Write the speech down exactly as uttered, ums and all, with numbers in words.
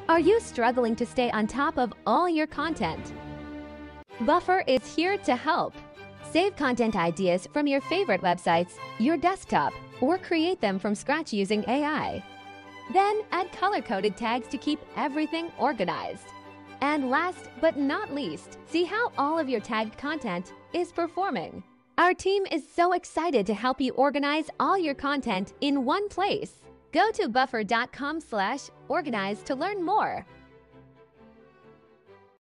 Are you struggling to stay on top of all your content? Buffer is here to help. Save content ideas from your favorite websites, your desktop, or create them from scratch using A I. Then add color-coded tags to keep everything organized. And last but not least, see how all of your tagged content is performing. Our team is so excited to help you organize all your content in one place. Go to buffer dot com slash organize to learn more.